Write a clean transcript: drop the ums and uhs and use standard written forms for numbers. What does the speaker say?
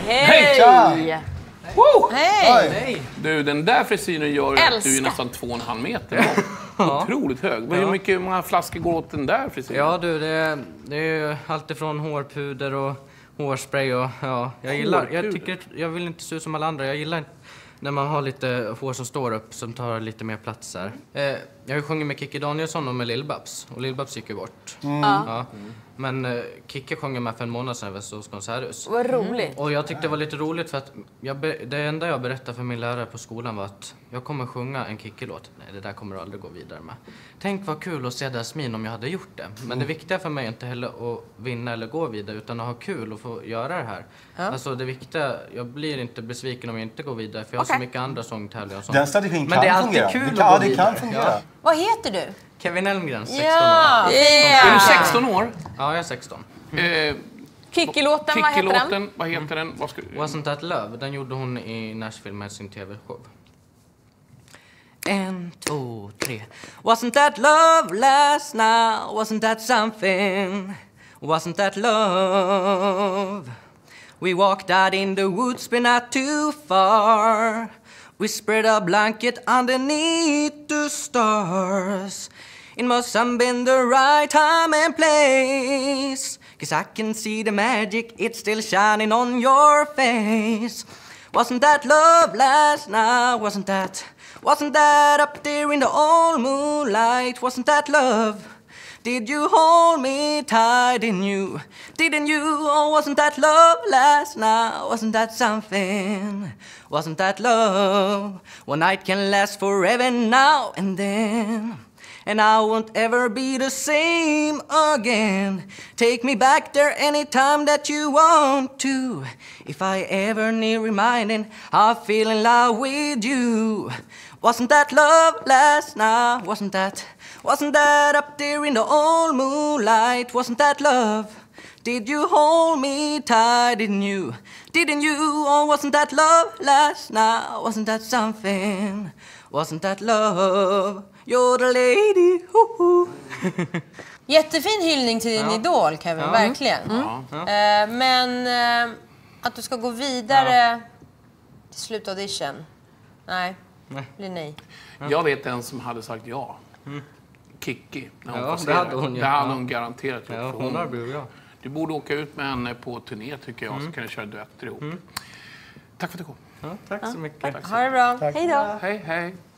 Hej! Tja! Hej! Du, den där frisyren gör ju att du är Älskar. nästan 2,5 meter lång. Otroligt hög. Hur många flaskor går åt den där frisyren? Ja du, det är ju allt ifrån hårpuder och hårspray och ja, jag vill inte se ut som alla andra. Jag gillar inte när man har lite hår som står upp som tar lite mer plats här. Jag har ju sjungit med Kikki Danielsson och med Lill-Babs. Och Lill-Babs gick ju bort. Ja. Men Kikki sjöng med för en månad sedan hos Konserthus. Vad roligt. Och jag tyckte det var lite roligt för att det enda jag berättade för min lärare på skolan var att jag kommer sjunga en Kikki-låt. Nej, det där kommer du aldrig gå vidare med. Tänk vad kul att se deras min om jag hade gjort det. Men det viktiga för mig är inte heller att vinna eller gå vidare utan att ha kul och få göra det här. Alltså det viktiga, jag blir inte besviken om jag inte går vidare för jag har så mycket andra sångtävlingar och sånt. Den strategin Men det är kan alltid fungera. kul Det att gå kan vidare. fungera. Ja. Vad heter du? Kevin Elmgren, 16 Ja, år. Är du 16 år? Ja, jag är 16. Kikki-låten, vad heter den? Vad heter den? Vad ska... Wasn't That Love? Den gjorde hon i Nashville med sin tv-show. 1, 2, 3. Wasn't that love last night? Wasn't that something? Wasn't that love? We walked out in the woods, but not too far. We spread a blanket underneath the stars. It must have been the right time and place, 'cause I can see the magic, it's still shining on your face. Wasn't that love last night? Wasn't that up there in the old moonlight? Wasn't that love? Did you hold me tight? Didn't you? Oh, wasn't that love last night? Wasn't that something? Wasn't that love? One night can last forever now and then, and I won't ever be the same again. Take me back there anytime that you want to. If I ever need reminding, I feel in love with you. Wasn't that love last night? Wasn't that up there in the old moonlight? Wasn't that love? Did you hold me tight? Didn't you? Oh, wasn't that love last night? Wasn't that something? Wasn't that love? You're the lady. Jättefin hyllning till din idol, Kevin, verkligen. Men att du ska gå vidare till slutaudition, nej, blir nej. Jag vet en som hade sagt ja. Kikki. Ja, det hade hon ju. Det hade hon garanterat gjort. Ja, hon har blivit bra. Du borde åka ut med henne på turné tycker jag, så kan ni köra duetter ihop. Tack för att du kom. Ja, tack så mycket. Ha det bra. Hej då. Hej, hej.